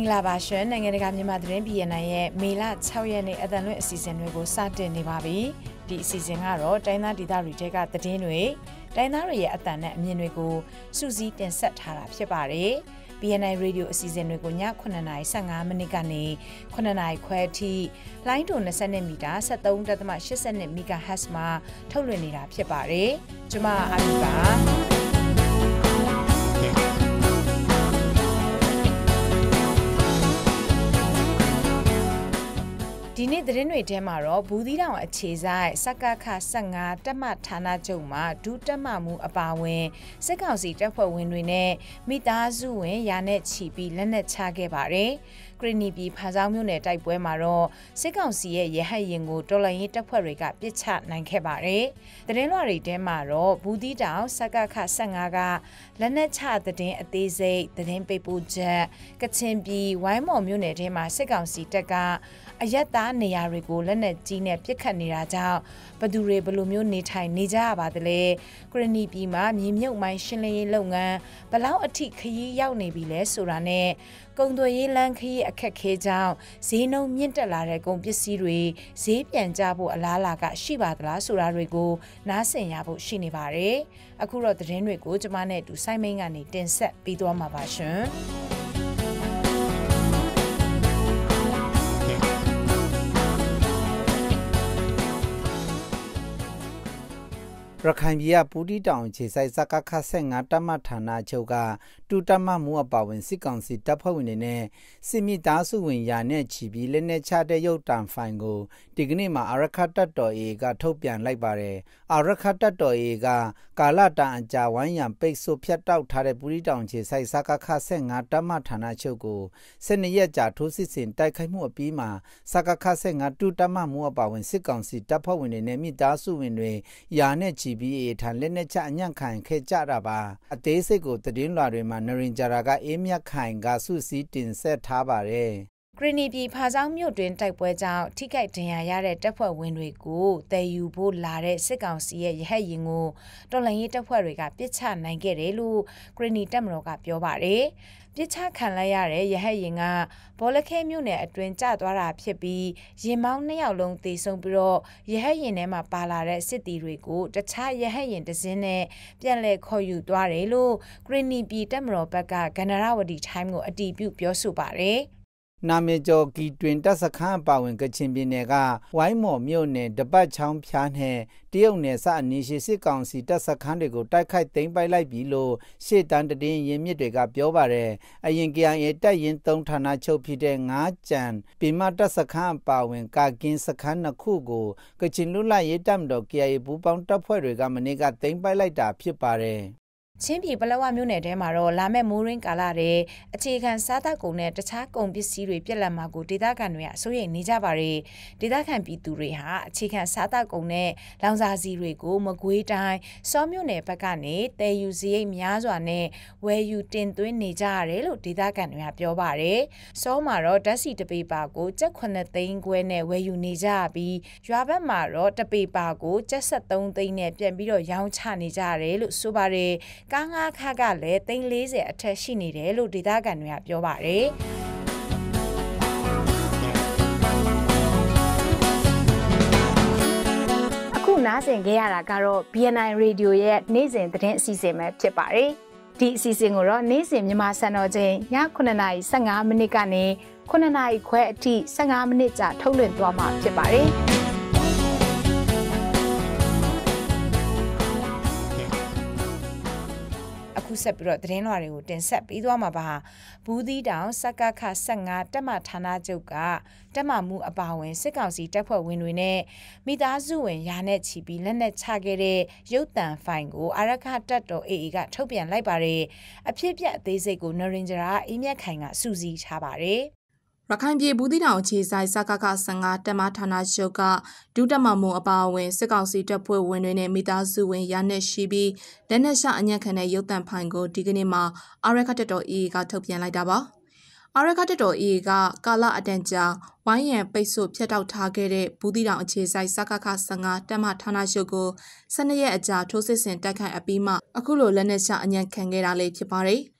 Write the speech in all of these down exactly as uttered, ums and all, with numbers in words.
္ဂလာပါရှင်နိုင်ငံတကာမြန်မာသတင်းပြည်နယ်ရဲ့မေလ၆ရက်နေ့အသံလွှင့်အစီအစဉ်တွေကိုစတင်နေပါပြီဒီအစီအစဉ်ကတော့တိုင်းသားဒေသတွေထဲကသတင်းတွေတိုင်းသားတွေရဲ့အသံနဲ့အမြင်တွေကိုစူးစီးတင်ဆက်ထားတာဖြစ်ပါတယ် B N I Radio အစီအစဉ်တွေကိုညခုနှစ်နာရီ၁၅မိနစ်ကနေခုနှစ်နာရီခွဲအထိလိုင်းဒို၂၂မီတာ၁၃.၈၂ MHz မှာထုတ်လွှင့်နေတာဖြစ်ပါတယ်ကျွန်မအာမီပါဒီနေ့သတင်းတွေထဲမှာတော့ဘူးသီးတောင်အခြေဆိုင်စကခ၁၅တက်မဌာနချုပ်မှာဒုတက်မမှုအပါဝင်စစ်ကောင်စီတပ်ဖွဲ့ဝင်တွေနဲ့မိသားစုဝင်ရာနဲ့ချီပြီးလက်နက်ချခဲ့ပါတယ်ကရနီပြည်ဖားဆောင်မြို့နယ်တိုက်ပွဲမှာတော့စစ်ကောင်စီရဲ့ရဟတ်ရင်ကိုတော်လှန်ရေးတပ်ဖွဲ့တွေကပစ်ချနိုင်ခဲ့ပါတယ်သတင်းလွှာတွေထဲမှာတော့ဘူးသီးတောင်စကခ၁၅ကလက်နက်ချသတင်းအသေးစိတ်သတင်းပေးပို့ချက်ကချင်ပြည်ဝိုင်းမော်မြို့နယ်ထဲမှာစစ်ကောင်စီတပ်ကအရက်သားနေရာတွေကိုလက်နက်ကြီးနဲ့ပစ်ခတ်နေတာကြောင့်ဘသူတွေဘလိုမျိုးနေထိုင်နေကြရပါသလဲကရနီပြည်မှာမြေမြုပ်မိုင်းရှင်းလင်းရေးလုပ်ငန်းဘလောက်အထိခရီးရောက်နေပြီလဲဆိုတာနဲ့ကုန်သွယ်ရေးလမ်းခရီးအခက်ခဲကြောင့်ဈေးနှုန်းမြင့်တက်လာတဲ့ကုန်ပစ္စည်းတွေဈေးပြန်ကျဖို့အလားအလာကရှိပါသလားဆိုတာတွေကိုနားဆင်ရဖို့ရှိနေပါတယ်အခုတော့သတင်းတွေကိုကျွန်မနဲ့အတူစိုင်းမင်းကနေတင်ဆက်ပေးသွားမှာပါရှင်ရခိုင်ပြည်ကပူတီတောင်ခြေဆိုင်စကခ၁၅တမဌာနချုပ်ကတူတမမှုအပါဝင်စစ်ကောင်စီတပ်ဖွဲ့ဝင်တွေနဲ့စစ်မိသားစုဝင်ရာနဲ့ချီပြီးလက်နက်ချတဲ့ရုပ်တံဖိုင်ကိုဒီကနေ့မှာအာရခတပ်တော် A ကထုတ်ပြန်လိုက်ပါတယ်အာရခတပ်တော် A ကကာလတန်အကြာဝိုင်းရံပိတ်ဆို့ဖြတ်တောက်ထားတဲ့ပူတီတောင်ခြေဆိုင်စကခ၁၅တမဌာနချုပ်ကို၁၂ရက်ကြာထိုးစစ်ဆင်တိုက်ခိုက်မှုအပြီးမှာစကခ၁၅တူတမမှုအပါဝင်စစ်ကောင်စီတပ်ဖွဲ့ဝင်တွေနဲ့မိသားစုဝင်တွေရာနဲ့ချီပြီးထန်လက်နဲ့ချအညံ့ခိုင်ခဲ့ကြတာပါအသေးစိတ်ကိုသတင်းလွှာတွေမှာနရင်ဂျာရာကအေးမြတ်ခိုင်ကစုစည်းတင်ဆက်ထားပါတယ်ကရနီပြည်ဖားဆောင်မြို့တွင်တိုက်ပွဲကြောင့်ထိခိုက်ဒဏ်ရာရတဲ့တပ်ဖွဲ့ဝင်တွေကိုတည်ယူဖို့လာတဲ့စစ်ကောင်စီရဲ့ရဟတ်ရင်ကိုတော်လှန်ရေးတပ်ဖွဲ့တွေကပစ်ချနိုင်ခဲ့တယ်လို့ကရနီတပ်မတော်ကပြောပါတယ်ပစ်ချခံလိုက်ရတဲ့ရဟတ်ရင်ကဘောလခဲမြို့နယ်အတွင်းကျသွားတာဖြစ်ပြီးရင်မောင်းနှစ်ယောက်လုံးသေဆုံးပြီးတော့ရဟတ်ရင်ထဲမှာပါလာတဲ့စစ်သည်တွေကိုတခြားရဟတ်ရင်တစ်စင်းနဲ့ပြန်လည်ခေါ်ယူသွားတယ်လို့ကရနီပြည်တပ်မတော်ဘက်ကဂန္ဓရဝတီ time ကိုအတည်ပြုပြောဆိုပါတယ်နာမည်ကျော်ကီတွင်တပ်စခန်းအပါဝင်ကချင်ပြည်နယ်ကဝိုင်းမော်မြို့နယ်တပတ်ချောင်းဖျားနဲ့တရုတ်နယ်စအနီးရှိစစ်ကောင်စီတပ်စခန်းတွေကိုတိုက်ခိုက်သိမ်းပိုက်လိုက်ပြီလို့ရှေ့တန်းတည်ရင်မြစ်တွေကပြောပါတယ်အရင် K I A တပ်ရင်သုံးဌာနချုပ်ဖြစ်တဲ့ငါးကြံပင်မတပ်စခန်းအပါဝင်ကာကင်းစခန်းနှစ်ခုကိုကချင်လူလရေးတပ်မတော် K I A ပူးပေါင်းတပ်ဖွဲ့တွေကမနေ့ကသိမ်းပိုက်လိုက်တာဖြစ်ပါတယ်ချင်းပြည်ပလောဝမြို့နယ်ထဲမှာတော့လာမဲ့မိုးရင်းကာလတဲ့အခြေခံစားသောက်ကုန်နဲ့တခြားကုန်ပစ္စည်းတွေပြက်လက်မှာကိုဒေသခံတွေကအစိုးရိမ်နေကြပါတယ်ဒေသခံပြည်သူတွေဟာအခြေခံစားသောက်ကုန်နဲ့လောင်စာဆီတွေကိုမကွေးတိုင်းစောမြို့နယ်ဘက်ကနေတည်ယူစရိတ်များစွာနဲ့ဝယ်ယူတင်သွင်းနေကြရတယ်လို့ဒေသခံတွေကပြောပါတယ်စောမှာတော့ဓာတ်ဆီတပေပါကိုကျပ်ခုနှစ်သိန်းခွဲနဲ့ဝယ်ယူနေကြပြီးရွာဘက်မှာတော့တပေပါကိုကျပ်ဆက်သုံးသိန်းနဲ့ပြန်ပြီးတော့ရောင်းချနေကြရတယ်လို့ဆိုပါတယ်ကားငါးခါကလည်းသိန်း၄၀အထက်ရှိနေတယ်လို့ဒေသခံတွေကပြောပါတယ်အခုနားဆင်ကြရတာကတော့ B N I Radio ရဲ့နေ့စဉ်သတင်းအစီအစဉ်ပဲဖြစ်ပါတယ်ဒီအစီအစဉ်ကိုတော့နေ့စဉ်မြန်မာစံတော်ချိန်ညခုနှစ်နာရီ၁၅မိနစ်ကနေခုနှစ်နာရီခွဲအထိ၁၅မိနစ်ကြာထုတ်လွှင့်သွားမှာဖြစ်ပါတယ်အခုဆက်ပြီးတော့သတင်းလွှာတွေကိုတင်ဆက်ပေးသွားမှာပါဘူးသီးတောင်စကခ၁၅တက်မဌာနချုပ်ကတက်မမှုအပါဝင်စစ်ကောင်စီတပ်ဖွဲ့ဝင်တွေနဲ့မိသားစုဝင်ရာနဲ့ချီပြီးလက်နက်ချခဲ့တဲ့ရုပ်တံဖိုင်ကိုအာရခတပ်တော် A A ကထုတ်ပြန်လိုက်ပါတယ်အဖြစ်အပျက်အသေးစိတ်ကိုနရင်ဂျရာအေးမြတ်ခိုင်ကစူးစီးထားပါတယ်ရခိုင်ပြည်ဘူးသီးတောင်ခြေဆိုင်စကခ၁၅တက်မဌာနချုပ်ကဒုတက်မမှုအပါအဝင်စစ်ကောင်စီတပ်ဖွဲ့ဝင်တွေနဲ့မိသားစုဝင်ရာနဲ့ရှိပြီးလက်နက်ရှအညံ့ခံတဲ့ရုပ်တံဖိုင်ကိုဒီကနေ့မှာအာရခတပ်တော် A A ကထုတ်ပြန်လိုက်တာပါအာရခတပ်တော် A A ကကာလအတန်ကြာဝိုင်းရံပိတ်ဆို့ဖျက်တောက်ထားခဲ့တဲ့ဘူးသီးတောင်အခြေဆိုင်စကခ၁၅တက်မဌာနချုပ်ကို၁၂ရက်အကြာထိုးစစ်ဆင်တိုက်ခိုက်အပြီးမှအခုလိုလက်နက်ရှအညံ့ခံခဲ့တာလေးဖြစ်ပါတယ်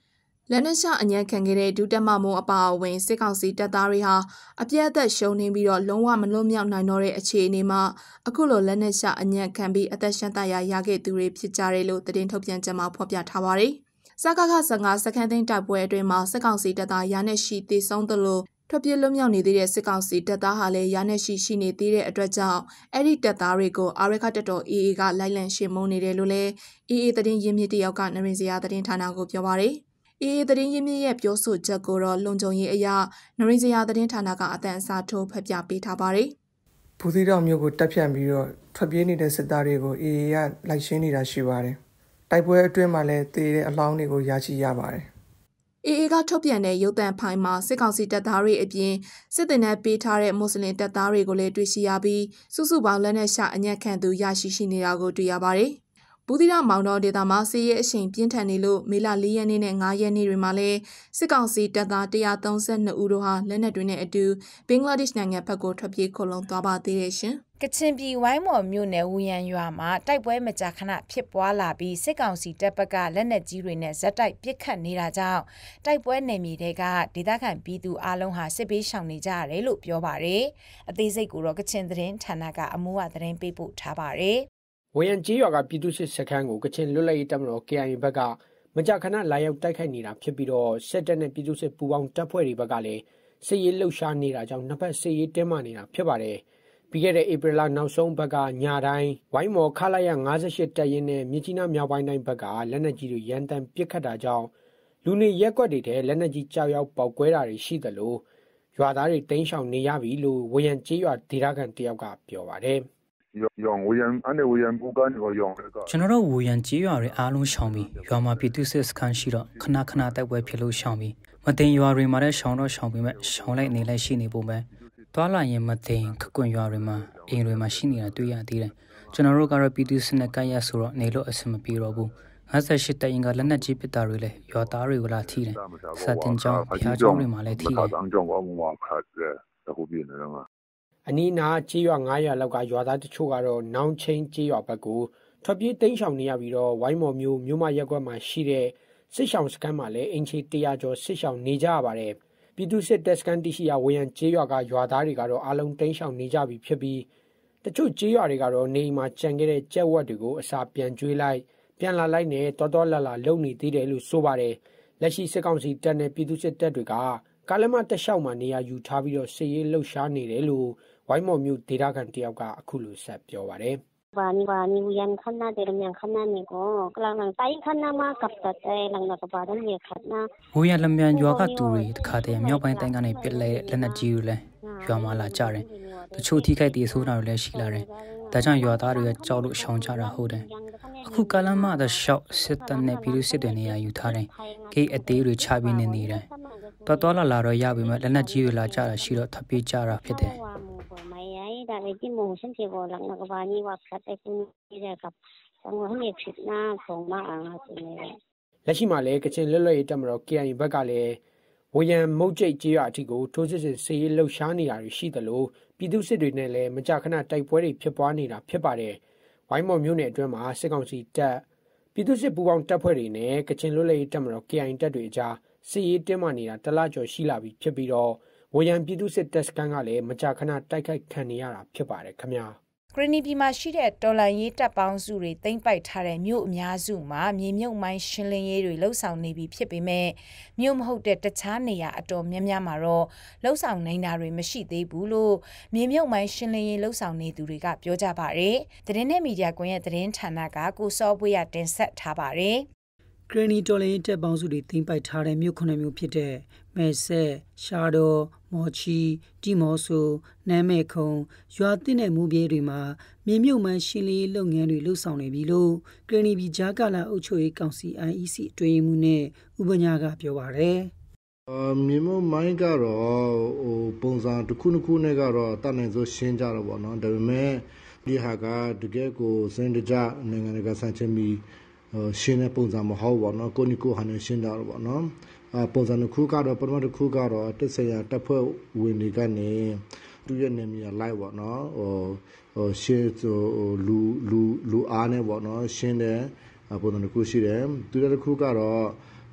လက်နက်ချအညံခံခဲ့တဲ့ဒုတက်မမိုးအပါအဝင်စစ်ကောင်စီတပ်သားတွေဟာအပြည့်အသက်ရှုံးနေပြီးတော့လုံးဝမလွတ်မြောက်နိုင်တော့တဲ့အခြေအနေမှာအခုလိုလက်နက်ချအညံခံပြီးအသက်ရှမ်းတရာရခဲ့သူတွေဖြစ်ကြတယ်လို့သတင်းထုတ်ပြန်ချက်မှာဖော်ပြထားပါတယ်။စကခဆယ်ငါစခန်းသိမ်းတိုက်ပွဲအတွင်းမှာစစ်ကောင်စီတပ်သားရာနဲ့ရှိသေဆုံးသလိုထွက်ပြေးလွတ်မြောက်နေသေးတဲ့စစ်ကောင်စီတပ်သားဟာလည်းရာနဲ့ရှိရှိနေသေးတဲ့အတွက်ကြောင့်အဲ့ဒီတပ်သားတွေကိုအာရခတပ်တော် အေးအေး ကလိုက်လံရှင်းမုံနေတယ်လို့လည်း အေးအေး သတင်းရင်းမြစ်တယောက်ကနရင်စရာသတင်းဌာနကိုပြောပါတယ်။အေးအေး သတင်းရင်းမြစ်ရဲ့ပြောဆိုချက်ကိုတော့လုံခြုံရေးအရာနရင်စရာသတင်းဌာနကအတန်အစားထိုးဖတ်ပြပေးထားပါတယ်။ဘူးသီးတောင်မြို့ကိုတပ်ဖြန့်ပြီးတော့ထွက်ပြေးနေတဲ့စစ်သားတွေကို အေးအေး ကလိုက်ရှင်းနေတာရှိပါတယ်။တိုက်ပွဲအတွင်းမှာလည်းတေးတဲ့အလောင်းတွေကိုရရှိရပါတယ်။အေးအေး ကထုတ်ပြန်တဲ့ရုပ်သံဖိုင်မှာစစ်ကောင်စီတပ်သားတွေအပြင်စစ်တပ်နဲ့ပေးထားတဲ့မွတ်စလင်တပ်သားတွေကိုလည်းတွေ့ရှိရပြီးစုစုပေါင်းလက်နက်ချအညံ့ခံသူရရှိရှိနေတာကိုတွေ့ရပါတယ်။ဘူးသီးတောင်မောင်တော်ဒေသမှာစစ်ရေးအရှိန်ပြင်းထန်နေလို့မေလ၄ရက်နေ့နဲ့၅ရက်နေ့တွေမှာလည်းစစ်ကောင်စီတပ်သား၁၃၂ဦးတို့ဟာလက်နက်တွေနဲ့အတူဘင်္ဂလားဒေ့ရှ်နိုင်ငံဘက်ကိုထွက်ပြေးခိုလုံသွားပါသေးတယ်ရှင်။ကချင်ပြည်ဝိုင်းမော်မြို့နယ်ဝူရန်ရွာမှာတိုက်ပွဲမကြာခဏဖြစ်ပွားလာပြီးစစ်ကောင်စီတပ်ဘက်ကလက်နက်ကြီးတွေနဲ့ဇက်တိုက်ပစ်ခတ်နေတာကြောင့်တိုက်ပွဲနယ်မြေတွေကဒေသခံပြည်သူအလုံးဟာစစ်ပေးရှောင်နေကြရတယ်လို့ပြောပါတယ်။အသေးစိတ်ကိုတော့ကချင်သတင်းဌာနကအမိုးအသတင်းပေးပို့ထားပါတယ်။ဝူရန်ကြီးရွာကပြည်သူစစ်စခန်းကိုကချင်လွတ်လပ်ရေးတပ်မတော် ကေအိုင်အေ ဘက်ကမကြာခဏလာရောက်တိုက်ခိုက်နေတာဖြစ်ပြီးတော့စစ်တပ်နဲ့ပြည်သူစစ်ပူးပေါင်းတပ်ဖွဲ့တွေဘက်ကလည်းစစ်ရေးလှုပ်ရှားနေတာကြောင့်နှစ်ဖက်စစ်ရေးတင်းမာနေတာဖြစ်ပါတယ်။ပြီးခဲ့တဲ့ဧပြီလနောက်ဆုံးဘက်ကညာတိုင်းဝိုင်းမော်ခလာရ၅၈တပ်ရင်းနဲ့မြစ်ကြီးနားမြောက်ပိုင်းတိုင်းဘက်ကလက်နက်ကြီးတွေရန်တမ်းပစ်ခတ်တာကြောင့်လူနေရက်ကွက်တွေထဲလက်နက်ကြီးကြောက်ရောက်ပေါက်ကွဲတာတွေရှိသလိုရွာသားတွေတိမ်းရှောင်နေရပြီလို့ဝရန်ကျေးရွာဒေသခံတယောက်ကပြောပါတယ်။ရောင်ဝရန်အနေဝရန်ဘူကန်ကိုရောင်ကကျွန်တော်တို့ဝရန်ကျေးရွာတွေအားလုံးရှောင်ပြီးရွာမှာပြည်သူစစ်စခန်းရှိတော့ခဏခဏတိုက်ပွဲဖြစ်လို့ရှောင်ပြီးမတင်ရွာတွေမှာလည်းရှောင်တော့ရှောင်ပြီးမဲ့ရှောင်လိုက်နေလိုက်ရှိနေပုံပဲတွာလာရင်မတင်ခကွန်ရွာတွေမှာအိမ်တွေမှာရှိနေတာတွေ့ရသေးတယ်ကျွန်တော်တို့ကတော့ပြည်သူစစ်နဲ့ကရဆိုတော့နေလို့အဆင်မပြေတော့ဘူး၅၈တိုင်ကလက်နက်ကြီးပစ်တာတွေလည်းရွာသားတွေကိုလာထိတယ်စတင်ကြောင်းဖျားကြောင်းတွေမှာလည်းထိတယ်အနီးနားကျေးရွာ၅ရွာလောက်ကရွာသားတချို့ကတော့နောင်ချင်းကျေးရွာဘက်ကိုထွက်ပြေးတိမ်းရှောင်နေရပြီးတော့ဝိုင်းမော်မျိုးမြို့မရက်ကွက်မှာရှိတဲ့စစ်ရှောင်စခန်းမှာလည်းအင်ချီတရာကျော်စစ်ရှောင်နေကြရပါတယ်ပြည်သူစစ်တပ်စခန်းတရှိရာဝရန်ကျေးရွာကရွာသားတွေကတော့အလုံးတိမ်းရှောင်နေကြပြီဖြစ်ပြီးတချို့ကျေးရွာတွေကတော့နေအိမ်မှာကြံခဲ့တဲ့ကြက်ဝက်တွေကိုအစာပြန်ကျွေးလိုက်ပြန်လာလိုက်နဲ့တော်တော်လာလာလုံနေသေးတယ်လို့ဆိုပါတယ်လက်ရှိစစ်ကောင်စီတပ်နဲ့ပြည်သူစစ်တပ်တွေကကားလမ်းမတက်လျှောက်မှာနေရာယူထားပြီးတော့စစ်ရေးလှုပ်ရှားနေတယ်လို့ဝိုင်းမော်မျိုးဒေသခံတယောက်ကအခုလိုဆက်ပြောပါတယ်ဘာနီဘာနီဝရန်ခဏတဲ့မြန်ခဏနေကိုကလန်တိုင်းခဏမှာကပ်တဲ့လန်နကပါဒန်မြေခဏဝရန်လမြန်ရွာကတူတွေတခါတည်းမြောက်ပိုင်းတိုင်းကနေပြစ်လဲလက်နက်ကြီးတွေလဲရွာမှာလာကြတယ်တချို့ထိခိုက်ဒေဆိုတာတွေလည်းရှိလာတယ်ဒါကြောင့်ရွာသားတွေကကြောက်လို့ရှောင်ကြတာဟုတ်တယ်အခုကလမ်းမတဲ့ရှောက်စစ်တပ်နဲ့ပြည်သူစစ်တွေနေရာယူထားတယ်ဂိတ်အသေးတွေချပြီးနေနေတယ်တော်တော်လာလာတော့ရပြီမဲ့လက်နက်ကြီးတွေလာကြတာရှိတော့ထပ်ပြေးကြတာဖြစ်တယ်ဒါလည်းဒီမိုရှင်ပြေပေါ်လန်ကဘာနီဝတ်ခတ်တဲ့ကုနီရကပ်ဆံဝဟနေဖြစ်နာပုံမအားဆိုနေလက်ရှိမှာလည်းကချင်လွတ်လပ်ရေးတပ်မတော် ကေအိုင်အေ ဘက်ကလည်းဝရန်မုတ်ကျိတ်ကျေးရွာအထိကိုထိုးစစ်စစ်စစ်ရေးလှုပ်ရှားနေတာတွေရှိသလိုပြည်သူစစ်တွေနဲ့လည်းမကြာခဏတိုက်ပွဲတွေဖြစ်ပွားနေတာဖြစ်ပါတယ်ဝိုင်းမော်မြို့နယ်အတွင်းမှာစစ်ကောင်စီတပ်ပြည်သူစစ်ပူးပေါင်းတပ်ဖွဲ့တွေနဲ့ကချင်လွတ်လပ်ရေးတပ်မတော် ကေအိုင်အေ တပ်တွေအကြားစစ်ရေးတင်းမာနေတာတလကျော်ရှိလာပြီဖြစ်ပြီးတော့ဝရန်ပြည်သူစစ်တပ်စခန်းကလည်းမကြာခဏတိုက်ခိုက်ခံနေရတာဖြစ်ပါတယ်ခင်ဗျာဂရနီပြည်မှာရှိတဲ့တော်လန်ရေးတပ်ပေါင်းစုတွေသိမ်းပိုက်ထားတဲ့မြို့အများစုမှာမြေမြုပ်မိုင်းရှင်းလင်းရေးတွေလှုပ်ဆောင်နေပြီဖြစ်ပေမဲ့မြို့မဟုတ်တဲ့တခြားနေရာအတော်များများမှာတော့လှုပ်ဆောင်နေတာတွေမရှိသေးဘူးလို့မြေမြုပ်မိုင်းရှင်းလင်းရေးလှုပ်ဆောင်နေသူတွေကပြောကြပါတယ်။သတင်းနဲ့မီဒီယာကွန်ရဲ့သတင်းဌာနကကိုစောပွေးရတင်ဆက်ထားပါတယ်။ဂရနီတော်လင်းတပ်ပေါင်းစုတွေသိမ်းပိုက်ထားတဲ့မြို့ခုနှစ်မြို့ဖြစ်တဲ့မဲဆက်ရှာတော်မော်ချီတီမော့ဆိုနမ်းမဲခုံရွာတင်တဲ့မူပြေးတွေမှာမြေမြုပ်မှန်ရှင်းလင်းလုပ်ငန်းတွေလှုပ်ဆောင်နေပြီလို့ဂရနီပြည်ဂျာကာလာအုပ်ချုပ်ရေးကောင်စီ အိုင် အီ စီ အတွင်းမှုနဲ့ဥပညာကပြောပါတယ်မြေမြုပ်မိုင်းကတော့ဟိုပုံစံတစ်ခုတစ်ခုနဲ့ကတော့တတ်နိုင်စိုးရှင်းကြတော့ဗောနော်ဒါပေမဲ့ဒီဟာကတကယ်ကိုစင်တကြနိုင်ငံတကာဆန်ချမီရှင်းတဲ့ပုံစံမဟုတ်ပါတော့ကိုနီကိုဟာနေရှင်းတာတော့ဗောနော်အပုံစံတစ်ခုကတော့ပထမတစ်ခုကတော့တက်ဆရာတပ်ဖွဲ့ဝင်တွေကနေသူရဲ့နေမြေလိုက်ဗောနော်ဟိုဟိုရှင်းဟိုလူလူလူအားနေဗောနော်ရှင်းတဲ့ပုံစံတစ်ခုရှိတယ်သူတစ်ခုကတော့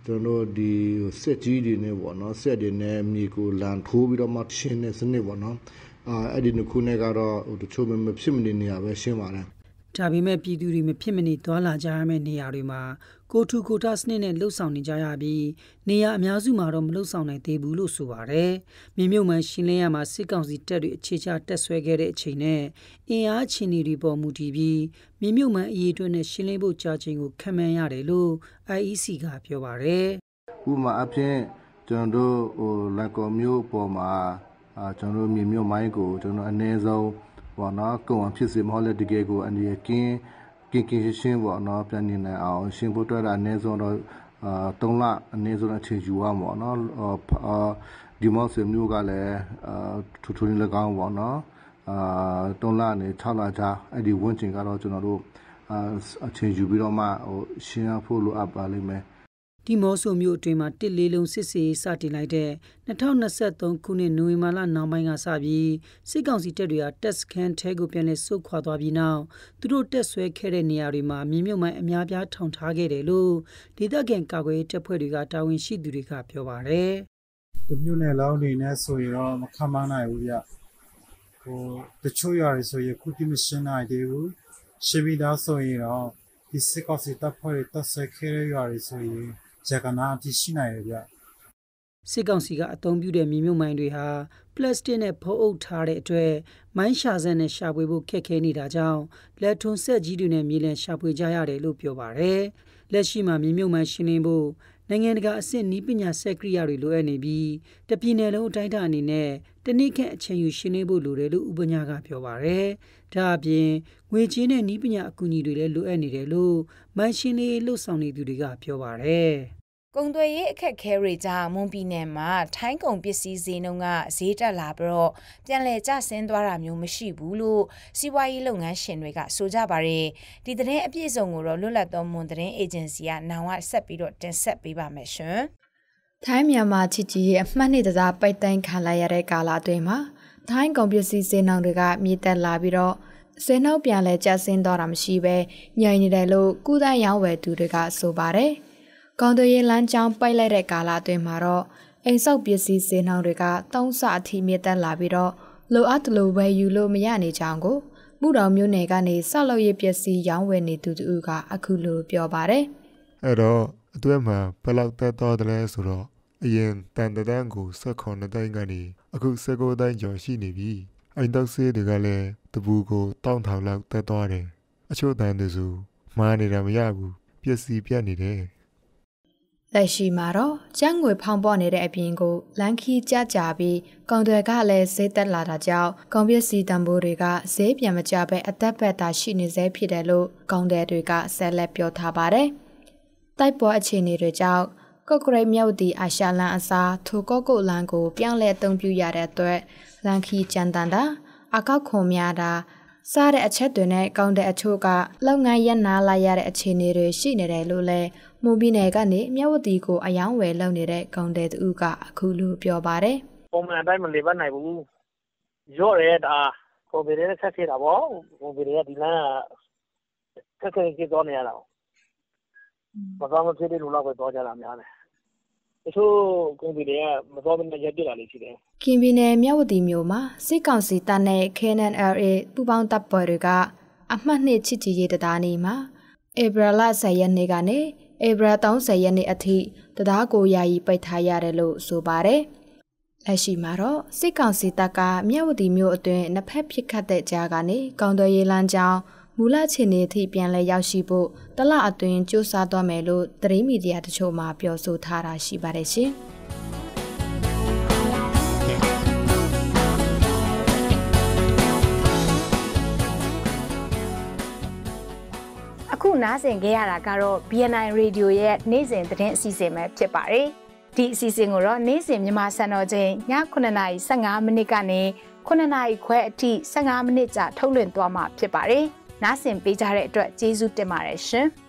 ကျွန်တော်ဒီစစ်ကြီးတွေနဲ့ပေါ့နော်ဆက်တွေနဲ့မြေကိုလန်ထိုးပြီးတော့မှရှင်းနေစနစ်ပေါ့နော်အာအဲ့ဒီနှစ်ခုနဲ့ကတော့တချို့မဖြစ်မနေနေရပဲရှင်းပါတယ်ဒါပေမဲ့ပြည်သူတွေမဖြစ်မနေသွားလာကြရမယ့်နေရာတွေမှာကိုထူကိုတာစနစ်နဲ့လှုပ်ဆောင်နေကြရပြီးနေရာအများစုမှာတော့မလှုပ်ဆောင်နိုင်သေးဘူးလို့ဆိုပါတယ်။မြေမြုပ်မှန်ရှင်းလင်းရမှာစစ်ကောင်စီတပ်တွေအခြေချတက်ဆွဲခဲ့တဲ့အချိန်နဲ့အင်အားချင်းတွေပေါ်မူတည်ပြီးမြေမြုပ်မှန်အရေးအတွက်နဲ့ရှင်းလင်းဖို့ကြာချိန်ကိုခံမှန်းရတယ်လို့ I E C ကပြောပါတယ်။ဥပမာအဖြစ်ကျွန်တော်တို့ဟိုလက်ကော်မျိုးပေါ်မှာအာကျွန်တော်တို့မြေမြုပ်မိုင်းကိုကျွန်တော်အနည်းဆုံးဘောနော်ကုံအောင်ဖြစ်စေမဟုတ်လေတကယ်ကိုအနေနဲ့ကင်းကင်းကင်းရှင်းပေါ့နော်ပြန်နေနိုင်အောင်ရှင်းဖို့အတွက်အနည်းဆုံးတော့အာသုံးလအနည်းဆုံးအချိန်ယူရမှာနော်အာဒီမော့ဆွေမျိုးကလည်းအာထူထူလေး၎င်းပေါ့နော်အာသုံးလနဲ့ခြောက်လကြာအဲ့ဒီဝန်းကျင်ကတော့ကျွန်တော်တို့အာအချိန်ယူပြီးတော့မှဟိုရှင်းဖို့လိုအပ်ပါလိမ့်မယ်ဒီမော့ဆိုမျိုးအတွင်းမှာတစ်လေးလုံးစစ်စေးစတင်လိုက်တဲ့၂၀၂၃ခုနှစ်နိုဝင်ဘာလနောက်ပိုင်းကစပြီးစစ်ကောင်စီတပ်တွေကတက်စခန်းထဲကိုပြန်လည်ဆုတ်ခွာသွားပြီးနောက်သူတို့တက်ဆွဲခဲ့တဲ့နေရာတွေမှာမြေမြုပ်မိုင်းအများပြားထောင်ထားခဲ့တယ်လို့ဒေသခံကာကွယ်ရေးတပ်ဖွဲ့တွေကတာဝန်ရှိသူတွေကပြောပါတယ်။ဒီမျိုးနယ်လောင်းတွေနဲ့ဆိုရင်တော့မခံမနိုင်ဘူးဗျ။ဟိုတချို့ຢာတွေဆိုရင်ခုတိမရှင်းနိုင်သေးဘူး။ရှင်းပြီးသားဆိုရင်တော့ဒီစစ်ကောင်စီတပ်ဖွဲ့တွေတက်ဆွဲခဲ့တဲ့ຢာတွေဆိုရင်ဇာကနာအထိရှိနိုင်ရဗျစစ်ကောင်စီကအသုံးပြုတဲ့မြေမြုပ်မိုင်းတွေဟာပလတ်စတစ်နဲ့ဖုံးအုပ်ထားတဲ့အတွက်မိုင်းရှာစက်နဲ့ရှာဖွေဖို့ခက်ခဲနေတာကြောင့်လက်ထွန်းဆက်ကြီးတွေနဲ့မြေလံရှာဖွေကြရတယ်လို့ပြောပါတယ်လက်ရှိမှာမြေမြုပ်မိုင်းရှင်းလင်းဖို့နိုင်ငံတကာအဆင့်နည်းပညာစက်ကိရိယာတွေလိုအပ်နေပြီးတပြည်နယ်လုံးအတိုင်းအတာအနေနဲ့တနည်းခန့်အချိန်ယူရှင်းလင်းဖို့လိုတယ်လို့ဥပညာကပြောပါတယ်ဒါအပြင်ငွေကြေးနဲ့နည်းပညာအကူအညီတွေလည်းလိုအပ်နေတယ်လို့မိုင်းရှင်းလင်းလှုပ်ဆောင်နေသူတွေကပြောပါတယ်ကုန်သွယ်ရေးအခက်အခဲတွေကြောင့်မွန်ပြည်နယ်မှာထိုင်းကုန်ပစ္စည်းဈေးနှုန်းကဈေးတက်လာပြီးတော့ပြန်လည်ကျဆင်းသွားတာမျိုးမရှိဘူးလို့စီးပွားရေးလုပ်ငန်းရှင်တွေကဆိုကြပါတယ်ဒီသတင်းအပြည့်အစုံကိုတော့လွတ်လပ်သောမွန်သတင်းအေဂျင်စီကနောင်ဝဆက်ပြီးတော့တင်ဆက်ပေးပါမယ်ရှင်ထိုင်းမြန်မာချစ်ကြည်ရေးအမှတ်နှစ်တစားပိတ်သိမ်းခံလိုက်ရတဲ့ကာလအတွင်းမှာထိုင်းကုန်ပစ္စည်းဈေးနှုန်းတွေကမြင့်တက်လာပြီးတော့ဈေးနှုန်းပြန်လည်ကျဆင်းသွားတာမရှိဘဲညှိနေတယ်လို့ကုသရောင်းဝယ်သူတွေကဆိုပါတယ်ကောင်တွေလမ်းကြောင်းပိတ်လိုက်တဲ့ကာလအတွင်းမှာတော့အိမ်ဆောက်ပစ္စည်းဈေးနှုန်းတွေကသုံးဆအထိမြင့်တက်လာပြီးတော့လိုအပ်တယ်လို့ဝယ်ယူလို့မရနေကြောင်းကိုမှုတော်မျိုးနယ်ကနေဆောက်လုပ်ရေးပစ္စည်းရောင်းဝယ်နေသူတို့ကအခုလိုပြောပါတယ်အဲ့တော့အတွဲမှာဘယ်လောက်တက်တော့တယ်လဲဆိုတော့အရင်တန်တန်းကို၁၇တိုင်းကနေအခု၁၉တိုင်းကျော်ရှိနေပြီအိမ်တောက်ဆေးတွေကလည်းတပူကိုတောင်းထောင်လောက်တက်သွားတယ်အချို့တန်သူစုမှားနေတာမရဘူးပစ္စည်းပြတ်နေတယ်လက်ရှိမှာတော့ကျန်းငွေဖောင်းပေါ်နေတဲ့အပြင်ကိုလန်ခီကြကြပြီးကောင်တွေကလည်းဈေးတက်လာတာကြောင့်ကောင်ပစ္စည်းတန်ဖိုးတွေကဈေးပြန်မကျဘဲအသက်ပတ်တာရှိနေစေဖြစ်တယ်လို့ကောင်တွေကဆက်လက်ပြောထားပါတယ်။တိုက်ပွဲအခြေအနေတွေကြောင့်ကော့ကရိတ်မြောက်တီအာရှလန်အစားထိုကော့ကုတ်လန်ကိုပြောင်းလဲအသုံးပြုရတဲ့အတွက်လန်ခီကြမ်းတန်တာအကောက်ခွန်များတာစားတဲ့အချက်တွေနဲ့ကောင်တဲ့အချို့ကလုပ်ငန်းရပ်နာလိုက်ရတဲ့အခြေအနေတွေရှိနေတယ်လို့လည်းမွန်ပြည်နယ်ကနေမြဝတီကိုအယောင်းဝယ်လုပ်နေတဲ့ကောင်တဲ့သူကအခုလိုပြောပါတယ်။ပုံမှန်အတိုင်းမလေပတ်နိုင်ဘူး။ရော့ရဲတာကိုဗစ်နဲ့ဆက်ဖြစ်တာပေါ့။ကိုဗစ်ကဒီလမ်းကဆက်ဆက်ကြီးတော့နေရတာ။ဘာမှမဖြစ်တဲ့လူတော့ပဲတော့ကြလာများတယ်။တချို့ကိုဗစ်တွေကမတော်မနေရပြစ်လာလိမ့်ရှိတယ်။ကင်ပြည်နယ်မြဝတီမြို့မှာစစ်ကောင်စီတပ်နဲ့ K N L A ပူးပေါင်းတပ်ဖွဲ့တွေကအမှတ်နှစ်ချစ်ကြည်ရေးတရားနေမှာဧပြီလဆယ်ရက်နေ့ကနေဧပြီသုံးဆယ်ရက်နေ့အထိတရားကိုယာယီပိတ်ထားရတယ်လို့ဆိုပါတယ်။လက်ရှိမှာတော့စစ်ကောင်စီတပ်ကမြဝတီမြို့အတွင်းနှစ်ဖက်ဖြစ်ခတ်တဲ့ကြားကနေကောင်တော်ရေးလမ်းကြောင်းမူလခြေနေအထိပြန်လည်ရောက်ရှိဖို့တလအတွင်းစ조사သွားမယ်လို့သတင်းမီဒီယာတချို့မှပြောဆိုထားတာရှိပါတယ်ရှင်။အခုနားဆင်ခဲ့ရတာကတော့ B N I Radio ရဲ့နေ့စဉ်သတင်းအစီအစဉ်ပဲဖြစ်ပါတယ်။ဒီအစီအစဉ်ကိုတော့နေ့စဉ်မြန်မာစံတော်ချိန်ညခုနှစ်နာရီ၁၅မိနစ်ကနေခုနှစ်နာရီခွဲအထိ၁၅မိနစ်ကြာထုတ်လွှင့်သွားမှာဖြစ်ပါတယ်။နားဆင်ပေးကြတဲ့အတွက်ကျေးဇူးတင်ပါတယ်ရှင်။